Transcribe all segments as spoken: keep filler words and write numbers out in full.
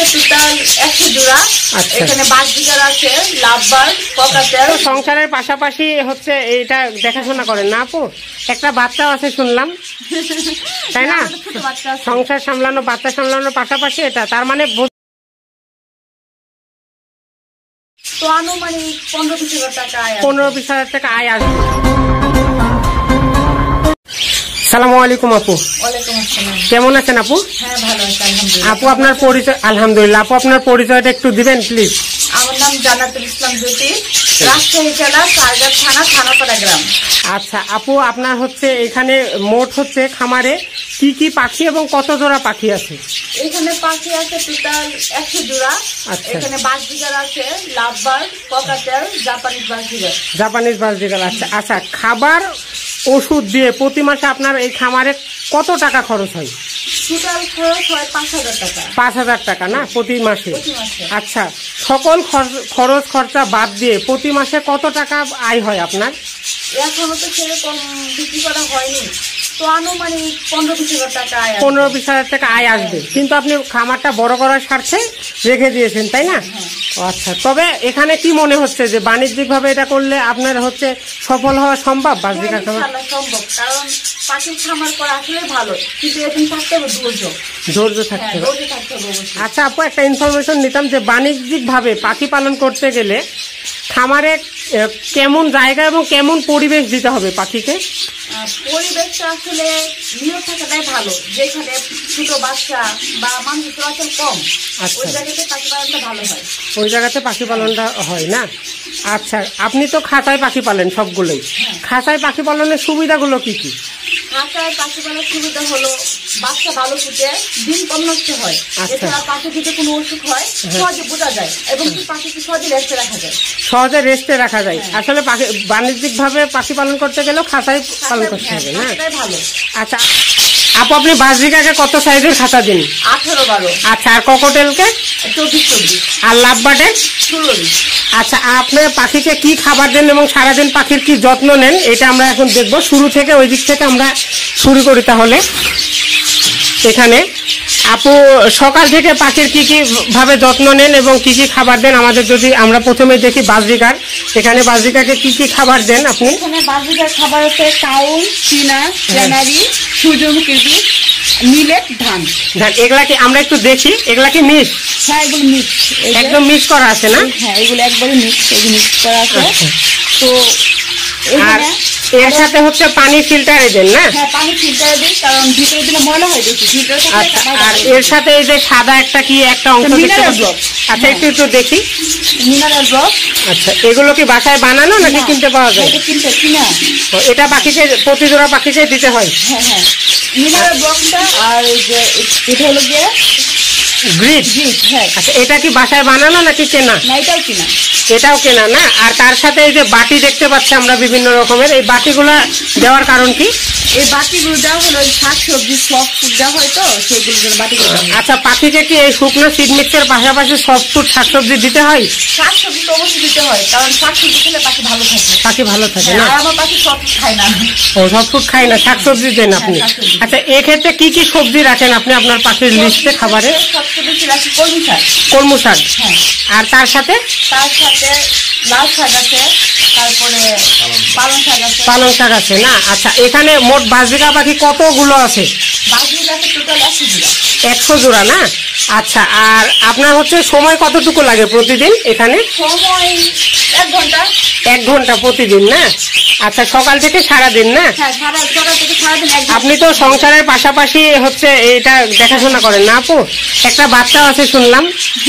Total একশো জোড়া। এখানে বাজবিকার আছে, লাভবার, ককাটেল। সংসারের পাশাপাশি হচ্ছে এটা দেখাশোনা করেন না আপু? একটা বাচ্চাও আছে শুনলাম, তাই না? সংসার সামলানো, বাচ্চা সামলানোর পাশাপাশি এটা, তার মানে তো আনুমানিক পনেরো বিশ হাজার টাকা আয় পনেরো বিশ হাজার টাকা আয় আসবে। সালামু আলাইকুম আপু। ওয়ালাইকুম আসসালাম। কেমন আছেন আপু? হ্যাঁ ভালো আছি আলহামদুলিল্লাহ। আপু আপনার পরিচয়? আলহামদুলিল্লাহ। আপু আপনার পরিচয়টা একটু দিবেন প্লিজ? আমার নাম জান্নাতুল ইসলাম জ্যোতি, রাজশাহী জেলা সারগাঁ থানা, থানাপাড়া গ্রাম। আচ্ছা আপু, আপনার হচ্ছে এখানে মোট হচ্ছে খামারে কি কি পাখি এবং কত জোড়া পাখি আছে? এখানে পাখি আছে টোটাল একশো জোড়া। এখানে বাজবিকার আছে, lovebird, cockatiel, Japanese budgerigar. Japanese budgerigar. আচ্ছা আচ্ছা, খাবার ওষুধ দিয়ে প্রতি মাসে আপনার এই খামারে কত টাকা খরচ হয়? টোটাল খরচ হয় পাঁচ হাজার টাকা। পাঁচ হাজার টাকা না প্রতি মাসে? আচ্ছা, সকল খরচ খরচা বাদ দিয়ে প্রতি মাসে কত টাকা আয় হয় আপনার? এখনো তো সেরকম বিক্রি করা হয়নি, তো আনুমানিক পনেরো বিশ হাজার টাকা আয় পনেরো বিশ হাজার টাকা আয় আসবে, কিন্তু আপনি খামারটা বড় করার স্বার্থে রেখে দিয়েছেন, তাই না? আচ্ছা, তবে এখানে কি মনে হচ্ছে যে বাণিজ্যিক ভাবে এটা করলে আপনার হচ্ছে সফল হওয়া সম্ভব? বাজবিকার খামার সম্ভব, কারণ পাখির খামার করা আসলে ভালো, কিন্তু এখন থাকতে হবে ধৈর্য, ধৈর্য থাকতে হবে। আচ্ছা আপু, একটা ইনফরমেশন নিতাম যে বাণিজ্যিক ভাবে পাখি পালন করতে গেলে খামারে কেমন জায়গা এবং কেমন পরিবেশ দিতে হবে পাখিকে? পরিবেশটা আসলে নিয়ম থাকাটাই ভালো, যেখানে ছোট বাচ্চা বা মানুষ চলাচল কম, ওই জায়গাতে পাখি পালনটা ভালো হয়। ওই জায়গাতে পাখি পালনটা হয় না? আচ্ছা, আপনি তো খাঁচায় পাখি পালেন সবগুলোই, খাঁচায় পাখি পালনের সুবিধাগুলো কি কি? খাঁচায় পাখি পালনের সুবিধা হলো বাচ্চা ভালো ফুটে, ডিম কম নষ্ট হয়, এছাড়া পাখি যদি কোনো অসুখ হয় সহজে বোঝা যায়, এবং পাখিকে সহজে রেস্টে রাখা যায়। সহজে রেস্টে রাখা যায়। আসলে বাণিজ্যিক ভাবে পাখি পালন করতে গেলেও খাঁচায় পালন করতে হবে না? আচ্ছা আপু, আপনি বাজবিকাকে কত সাইজের খাঁচা দিন? আঠারো বারো। আচ্ছা, আর ককটেলকে? চব্বিশ চব্বিশ। আর লাভবার্ডের? ষোলো বিশ। আচ্ছা, আপনি পাখিকে কি খাবার দেন এবং সারাদিন পাখির কি যত্ন নেন, এটা আমরা এখন দেখবো। শুরু থেকে ওই দিক থেকে আমরা শুরু করি তাহলে। এখানে আপু সকাল থেকে পাখির কি কি ভাবে যত্ন নেন এবং কি কি খাবার দেন আমাদের যদি আমরা প্রথমে দেখি বাজবিকার, এখানে বাজবিকাকে কি কি খাবার দেন আপনি? এখানে বাজবিকার খাবার হচ্ছে কাউল, চীনা, ক্যানারি, সূর্যমুখী বীজ, মিলেট, ধান। ধান এগুলা কি আমরা একটু দেখি? এগুলা কি মিক্স? হ্যাঁ, এগুলো মিক্স, একদম মিক্স করা আছে না? হ্যাঁ, এগুলো একবারে মিক্স, এগুলো মিক্স করা আছে। তো আর এর সাথে হচ্ছে পানি ফিল্টারে দেন না? হ্যাঁ, পানি ফিল্টারে দিই, কারণ ভিতরে দিলে ময়লা হয় বেশি, ফিল্টার থাকলে। আর এর সাথে এই যে সাদা একটা কি একটা অংশ, মিনারেল ব্লক। আচ্ছা, একটু একটু দেখি। Mineral block. আচ্ছা, এগুলো কি বাসায় বানানো নাকি কিনতে পাওয়া যায়? কিনতে, কিনা। এটা পাখিকে প্রতি জোড়া পাখিকে দিতে হয়? হ্যাঁ হ্যাঁ, মিনারেল ব্লকটা। আর এই যে এটা হলো গিয়ে গ্রিড। হ্যাঁ। আচ্ছা, এটা কি বাসায় বানানো নাকি কেনা? না, এটাও কেনা। এটাও কেনা না? আর তার সাথে এই যে বাটি দেখতে পাচ্ছি আমরা বিভিন্ন রকমের, এই বাটিগুলো দেওয়ার কারণ কি? এই বাটিগুলো দেওয়া হলো শাক সবজি সফট ফুড দেওয়া হয়, তো সেগুলোর জন্য বাটিগুলো। আচ্ছা, পাখিকে কি এই শুকনো সিড মিক্সের পাশাপাশি সফট ফুড শাকসবজি দিতে হয়? শাকসবজি তো অবশ্যই দিতে হয়, কারণ শাকসবজি খেলে পাখি ভালো থাকে। পাখি ভালো থাকে না? আর আমার পাখি সফট ফুড খায় না। ও, সফট ফুড খায় না, শাকসবজি দেন আপনি? আচ্ছা, এক্ষেত্রে কি কি সবজি রাখেন আপনি আপনার পাখির লিস্টে খাবারে? সবচেয়ে বেশি রাখি কলমি শাক। কলমি শাক। হ্যাঁ। আর তার সাথে? তার সাথে লাল শাক আছে, তারপরে পালং শাক আছে। পালং শাক আছে না? আচ্ছা, এখানে মোট বাজবিকা পাখি কতগুলো আছে? বাজবিকা আছে টোটাল একশো জোড়া। একশো জোড়া না? আচ্ছা, আর আপনার হচ্ছে সময় কতটুকু লাগে প্রতিদিন এখানে? সময় এক ঘন্টা। এক ঘন্টা প্রতিদিন না? আচ্ছা, সকাল থেকে সারাদিন না? হ্যাঁ, সকাল থেকে সারাদিন। আপনি তো সংসারের পাশাপাশি হচ্ছে এটা দেখাশোনা করেন না আপু? একটা বাচ্চা আছে শুনলাম,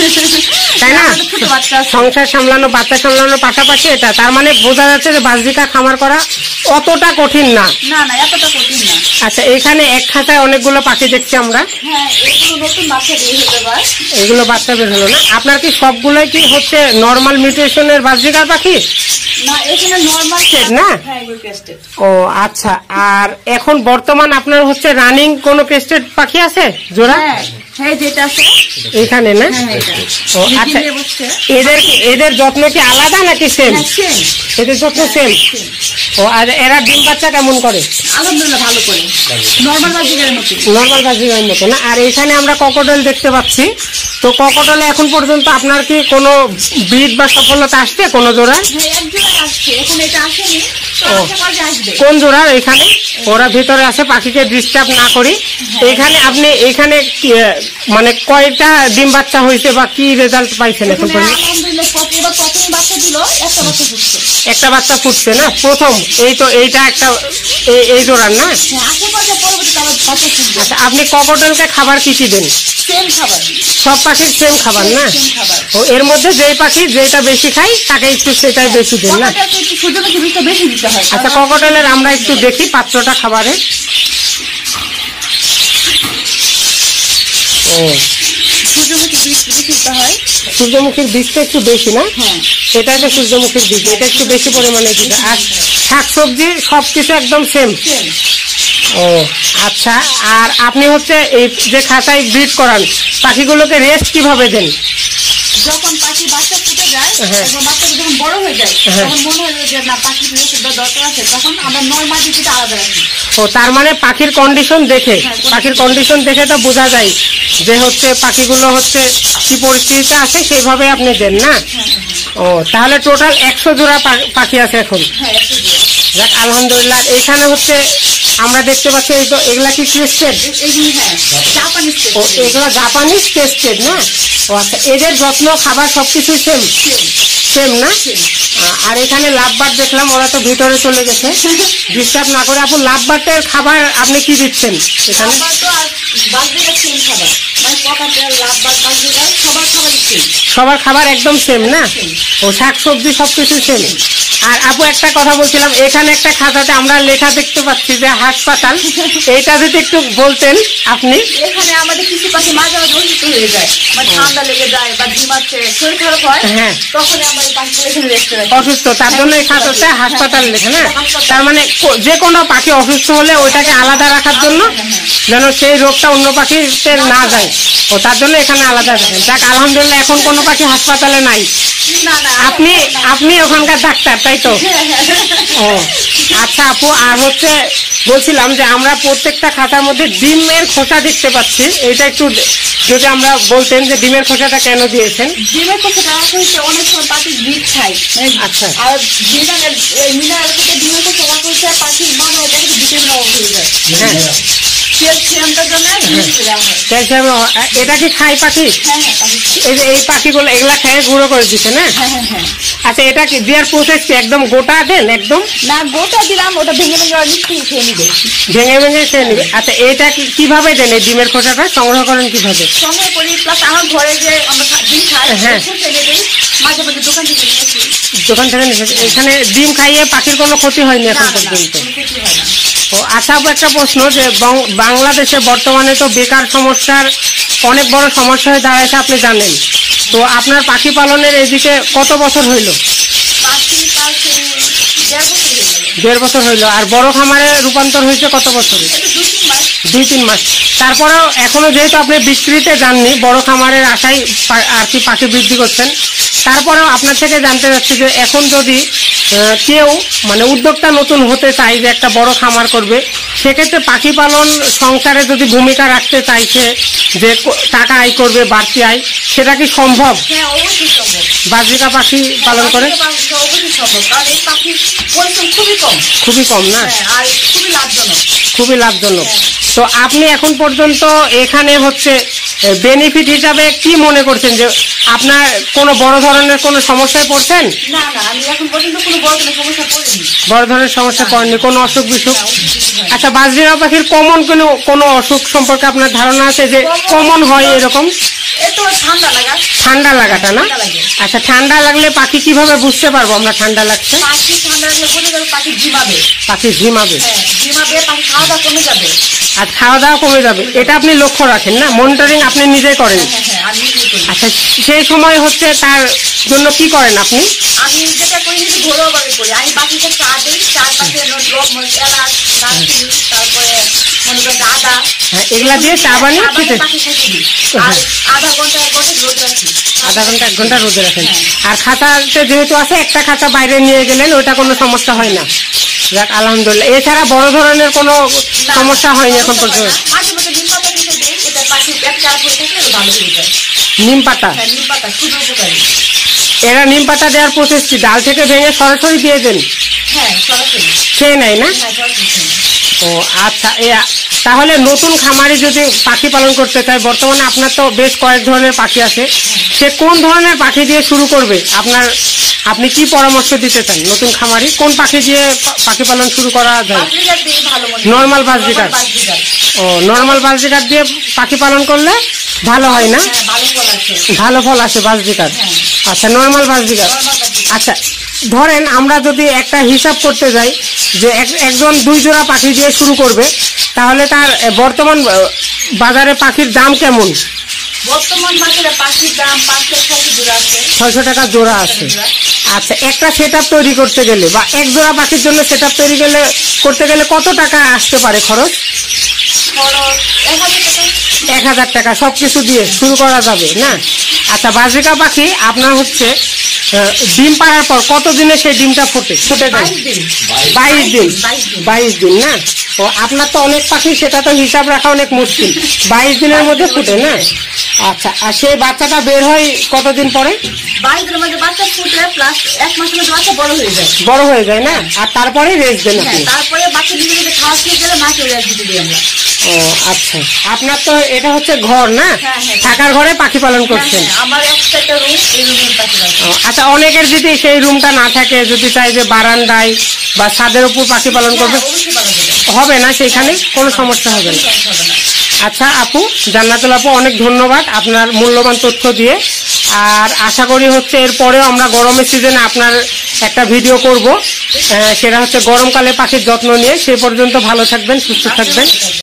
তাই না? সংসার সামলানো, বাচ্চা সামলানোর পাশাপাশি এটা, তার মানে বোঝা যাচ্ছে যে বাজবিকা খামার করা অতটা কঠিন না। না না, এতটা কঠিন না। আচ্ছা, এখানে এক খাঁচায় অনেকগুলো পাখি দেখছি আমরা। হ্যাঁ, এগুলো নতুন বাচ্চা বের হতে পারে। এগুলো বাচ্চা বের হলো না? আপনার কি সবগুলোই কি হচ্ছে নর্মাল মিউটেশনের বাজবিকার পাখি? না, এখানে নরমাল সেট না? হ্যাঁ, এগুলো ক্রেস্টেড। ও আচ্ছা, আর এখন বর্তমান আপনার হচ্ছে রানিং কোন ক্রেস্টেড পাখি আছে জোড়া? হ্যাঁ, যেটা আছে এখানে না? ও আচ্ছা, এদের এদের যত্ন কি আলাদা নাকি সেম? এদের যত্ন সেম। ও, আর এরা ডিম বাচ্চা কেমন করে? আলহামদুলিল্লাহ ভালো করে, নরমাল বাজবিকারের মতো। নরমাল বাজবিকারের মতো না? আর এখানে আমরা ককটেল দেখতে পাচ্ছি, তো ককটলে এখন পর্যন্ত আপনার কি কোনো ব্রিড বা সফলতা আসছে কোনো জোড়া? হ্যাঁ, এক জোড়া আসছে, এখন এটা আসেনি, তো ও। আশা করি আসবে। কোন জোড়া এখানে? ওরা ভিতরে আছে, পাখিকে ডিস্টার্ব না করি। এখানে আপনি এখানে কি, আহ, মানে কয়টা ডিম বাচ্চা হয়েছে বা কি রেজাল্ট পাইছেন এখন এখানে পর্যন্ত? আলহামদুলিল্লাহ প্রথম- এবার প্রথম বাচ্চা দিল, একটা বাচ্চা ফুটছে। একটা বাচ্চা ফুটছে না প্রথম? এই তো এইটা একটা এই- এই জোড়ার না? হ্যাঁ, আশা করি যে পরবর্তীতে আবার বাচ্চা ফুটবে। আচ্ছা, আপনি ককটলকে খাবার কি কি দেন? সেম খাবার, সব পাখির সেম খাবার না? সেম খাবার। ও, এর মধ্যে যেই পাখি যেটা বেশি খায় তাকে একটু সেটাই বেশি দেন না? ককটেলকে একটু সূর্যমুখী বীজটা বেশি দিতে হয়। আচ্ছা, ককটেলের আমরা একটু দেখি পাত্রটা খাবারে। ও, সূর্যমুখী বীজ বেশি দিতে হয়। সূর্যমুখীর বীজটা একটু বেশি না? হ্যাঁ, এটা একটা সূর্যমুখীর বীজ, এটা একটু বেশি পরিমাণে দিতে। আর শাকসবজি সবকিছু একদম সেম? সেম। ও আচ্ছা। আর আপনি হচ্ছে এই যে খাঁচায় ব্রিড করান, পাখিগুলোকে রেস্ট কিভাবে দেন? যখন পাখি বাচ্চা ফুটে যায়, হ্যাঁ। এবং বাচ্চাটা যখন বড় হয়ে যায়, হ্যাঁ। তখন মনে হয় যে না পাখির রেস্টের দরকার আছে, তখন আমরা নর্মাল দিতে আলাদা রাখি। ও, তার মানে পাখির কন্ডিশন দেখে, পাখির কন্ডিশন দেখে তো বোঝা যায় যে হচ্ছে পাখিগুলো হচ্ছে কি পরিস্থিতিতে আছে, সেইভাবে আপনি দেন না? ও, তাহলে টোটাল একশো জোড়া পা- পাখি আছে এখন। হ্যাঁ, একটু দিয়ে। যাক আলহামদুলিল্লাহ। এখানে হচ্ছে আমরা দেখতে পাচ্ছি এই তো এগুলা কি টেস্টেড? এগুলি হ্যাঁ জাপানিজ ও, এগুলা জাপানিজ টেস্টেড না? ও আচ্ছা, এদের যত্ন খাবার সবকিছু সেম সেম না? আ- আর এখানে লাভবার্ড দেখলাম, ওরা তো ভিতরে চলে গেছে, ডিস্টার্ব না করে। আপু, লাভবার্ডের খাবার আপনি কি দিচ্ছেন এখানে? লাভবার তো আর বাগদিরা সেম খাবার, মানে ককাটেল, লাভবার, বাগদিরা সবার খাবারই সেম। সবার খাবার একদম সেম না? ও, শাক সবজি সবকিছু সেম। আর আপু, একটা কথা বলছিলাম, এখানে একটা খাতাতে আমরা লেখা দেখতে পাচ্ছি যে হাসপাতাল, এইটা যদি একটু বলতেন আপনি। এখানে আমাদের কিছু পাখি মাঝে মাঝে অসুস্থ হয়ে যায়, মানে ঠান্ডা লেগে যায় বা ঝিমাচ্ছে, শরীর খারাপ হয়, হ্যাঁ। তখন আমরা এই পাখিগুলো এখানে রেস্টে রাখি। অসুস্থ, তার জন্য এই খাতাতে হাসপাতাল লেখে না? তার মানে কো- যে কোনো পাখি অসুস্থ হলে ওইটাকে আলাদা রাখার জন্য, যেন সেই রোগটা অন্য পাখিতে না যায়, ও তার জন্য এখানে আলাদা রাখেন। যাক আলহামদুলিল্লাহ, এখন কোনো পাখি হাসপাতালে নাই। না না আপনি আপনি ওখানকার ডাক্তার, তাই তো? ও আচ্ছা আপু, আর হচ্ছে বলছিলাম যে আমরা প্রত্যেকটা খাতার মধ্যে ডিমের খোসা দেখতে পাচ্ছি, এটা একটু যদি আমরা বলতেন যে ডিমের খোসাটা কেন দিয়েছেন? ডিমের কোষে দেওয়া হয়েছে, অনেক সময় পাখি বীজ খায়। আচ্ছা। আর মিনারেল মিনারেল থেকে ডিমের কোষে দেওয়া হয়েছে, পাখির মনে হয় দেখে ভিটামিন অভাব হয়ে যায়। হ্যাঁ, ক্যালসিয়ামটার জন্য ডিম দেওয়া হয়। ক্যালসিয়াম। এটা কি খায় পাখি? হ্যাঁ হ্যাঁ পাখি খায়। এই যে এই পাখিগুলো এগুলা খেয়ে গুঁড়ো করে দিচ্ছে না? হ্যাঁ হ্যাঁ হ্যাঁ। আচ্ছা, এটা কি দেওয়ার প্রসেস কি একদম গোটা দেন একদম? না, গোটা দিলাম, ওটা ভেঙে ভেঙে ওরা নিশ্চয়ই খেয়ে নিবে। ভেঙে ভেঙে খেয়ে নেবে? আচ্ছা, এটা কি কিভাবে দেন এই ডিমের খোসাটা সংগ্রহ করেন কিভাবে? সঙ্গে করি, প্লাস আমার ঘরে যে আমরা খা- ডিম খাই, হ্যাঁ। একটু ফেলে দিই, মাঝে মাঝে দোকান থেকে নিয়ে আসি। দোকান থেকে নিয়ে এসে- এখানে ডিম খাইয়ে পাখির কোনো ক্ষতি হয়নি না এখন না না, পর্যন্ত? কোনো ক্ষতি হয় না। ও আচ্ছা আপু, একটা প্রশ্ন, যে বং- বাংলাদেশে বর্তমানে তো বেকার সমস্যার অনেক বড় সমস্যা হয়ে দাঁড়াইছে, আপনি জানেন। তো আপনার পাখি পালনের এদিকে কত বছর হইল? পাখি কালকে দেড় বছর হয়ে গেল। দেড় বছর হইল। আর বড় খামারে রূপান্তর হয়েছে কত বছরে? এটা দুই তিন মাস। দুই তিন মাস। তারপরেও এখনো যেহেতু আপনি বিক্রিতে যাননি, বড় খামারের আশায় পা- আর কি পাখি বৃদ্ধি করছেন, তারপরেও আপনার থেকে জানতে চাচ্ছি যে এখন যদি আহ, কেউ মানে উদ্যোক্তা নতুন হতে চায় যে একটা বড় খামার করবে, সেক্ষেত্রে পাখি পালন সংসারে যদি ভূমিকা রাখতে চাইছে, যে ক- টাকা আয় করবে, বাড়তি আয়, সেটা কি সম্ভব? হ্যাঁ, অবশ্যই সম্ভব। বাজরিকা পাখি পালন করে? পাখিকে পালন করা অবশ্যই সম্ভব, কারণ এই পাখির পরিশ্রম খুবই কম। খুবই কম না? হ্যাঁ, আর খুবই লাভজনক। খুবই লাভজনক। তো আপনি এখন পর্যন্ত এখানে হচ্ছে বেনিফিট হিসাবে কি মনে করছেন, যে আপনার কোনো বড় ধরনের কোনো সমস্যায় পড়ছেন? না না, আমি এখন পর্যন্ত কোনো বড় কোনো সমস্যা পড়িনি। বড় ধরনের সমস্যা পড়েনি, কোনো অসুখ বিসুখ? না, অসুখ কিছু হয়নি। আচ্ছা, বাজরিকা পাখির কমন কোনো কোনো অসুখ সম্পর্কে আপনার ধারণা আছে যে কমন হয় এরকম? এ তো ঠান্ডা লাগা। ঠান্ডা লাগাটা না? ঠান্ডা লাগে। আচ্ছা, ঠান্ডা লাগলে পাখি কিভাবে বুঝতে পারবো আমরা ঠান্ডা লাগছে? পাখি ঠান্ডা লাগলে বোঝা যাবে পাখি ঝিমাবে। পাখি ঝিমাবে? হ্যাঁ, ঝিমাবে, পাখি খাওয়া দাওয়া কমে যাবে। আর খাওয়া দাওয়া কমে যাবে, এটা আপনি লক্ষ্য রাখেন না? মনিটরিং আপনি নিজে করেন? হ্যাঁ হ্যাঁ, আমি নিজেই করি। আচ্ছা, সেই সময় হচ্ছে তার জন্য কি করেন আপনি? আমি যেটা করি নিজে ঘরোয়া ভাবে করি। আমি পাখিকে চা দিই, চার পাশে লব মরিচ, এলাচ, দারচিনি, তারপরে মনে করেন আদা, হ্যাঁ, এগুলা দিয়ে চা বানিয়ে চা বানিয়ে খেতে? পাখি খেতে দিই। আর আধা ঘন্টা এক ঘন্টা রোদ রাখি। আধা ঘন্টা এক ঘন্টা রোদে রাখেন। আর খাঁচাতে যেহেতু আছে, একটা খাঁচা বাইরে নিয়ে গেলেন, ওটা কোনো সমস্যা হয় না? যাক আলহামদুলিল্লাহ। এছাড়া বড় ধরনের কোনো না, সমস্যা হয়নি এখন সমস্যা হয় পর্যন্ত? না। মাঝে মাঝে ডিম পাতা দিতে দিই, এতে পাখির পেট খারাপ হয়ে থাকলে ভালো হয়ে যায়। নিম পাতা, হ্যাঁ নিম পাতা খুবই উপকারী। এরা নিম পাতা দেওয়ার প্রসেস কি, ডাল থেকে ভেঙে সরাসরি দিয়ে দেন? হ্যাঁ সরাসরি খেয়ে নেয় না? হ্যাঁ সরাসরি খেয়ে নেয়। ও আচ্ছা, এ তাহলে নতুন খামারি যদি পাখি পালন করতে চায়, বর্তমানে আপনার তো বেশ কয়েক ধরনের পাখি আছে, সে কোন ধরনের পাখি দিয়ে শুরু করবে? আপনার আপনি কি পরামর্শ দিতে চান নতুন খামারি, কোন পাখি দিয়ে পা- পাখি পালন শুরু করা যায়? বাজরিগার দিয়ে ভালো মনে হয়। Normal budgerigar? Normal budgerigar. ও নর্মাল বাজরিকার দিয়ে পাখি পালন করলে ভালো হয় না? হ্যাঁ ভালো ফল আছে। ভালো ফল আসে বাজরিকার? হ্যাঁ। আচ্ছা, নর্মাল বাজরিকার। Normal budgerigar. আচ্ছা, ধরেন আমরা যদি একটা হিসাব করতে যাই যে এক- একজন দুই জোড়া পাখি দিয়ে শুরু করবে, তাহলে তার এ, বর্তমান আহ, বাজারে পাখির দাম কেমন? বর্তমান বাজারে পাখির দাম পাঁচশো ছয়শো জোড়া আছে। ছয়শো টাকা জোড়া আছে। আচ্ছা, একটা সেট তৈরি করতে গেলে বা এক জোড়া পাখির জন্য সেট তৈরি গেলে করতে গেলে কত টাকা আসতে পারে খরচ? খরচ এক হাজার টাকা। এক হাজার টাকা সবকিছু দিয়ে শুরু করা যাবে না? আচ্ছা, বাজরিকা পাখি আপনার হচ্ছে আহ, ডিম পাড়ার পর কত দিনে সেই ডিমটা ফুটে ফুটে যায়? বাইশ দিন। বাইশ দিন। বাইশ দিন। বাইশ দিন না? ও আপনার তো অনেক পাখি, সেটা তো হিসাব রাখা অনেক মুশকিল। বাইশ দিনের মধ্যে ফুটে না? আচ্ছা, আর সেই বাচ্চাটা বের হয় কতদিন পরে? বাইশ দিনের মধ্যে বাচ্চা ফুটে প্লাস এক মাসের মধ্যে বাচ্চা বড় হয়ে যায়। বড় হয়ে যায় না? আর তারপরে রেস্ট দেন হ্যাঁ আপনি? তারপরে বাচ্চা নিজে নিজে খাওয়া খেয়ে গেলে মাকে রেস্ট দিতে দিই আমরা। ও আচ্ছা, আপনার তো এটা হচ্ছে ঘর না? হ্যাঁ, হ্যাঁ। থাকার ঘরে পাখি পালন হ্যাঁ, করছেন? হ্যাঁ, আমার একটা একটা রুম, এই রুমের পাশে রাখি। ও, আচ্ছা, অনেকের যদি সেই রুমটা না থাকে, যদি চাই যে বারান্দায় বা ছাদের উপর পাখি পালন করবে, হ্যাঁ, অবশ্যই পালন করবে। হবে না? সেইখানে কোনো সমস্যা হবে না? কোনো সমস্যা হবে না। আচ্ছা আপু, জান্নাতুল আপু, অনেক ধন্যবাদ আপনার মূল্যবান তথ্য দিয়ে। আর আশা করি হচ্ছে এরপরেও আমরা গরমের সিজনে আপনার একটা ভিডিও করব, আহ, সেটা হচ্ছে গরমকালে পাখির যত্ন নিয়ে। সে পর্যন্ত ভালো থাকবেন, সুস্থ থাকবেন।